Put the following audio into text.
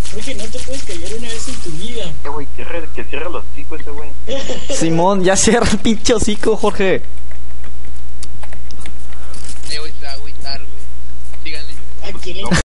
Jorge, no te puedes callar una vez en tu vida. Güey, que cierre los hocicos ese güey. Simón, ya cierra el pinche hocico, Jorge. Güey, se va a agüitar, güey. Síganle. Ah, ¿quieren?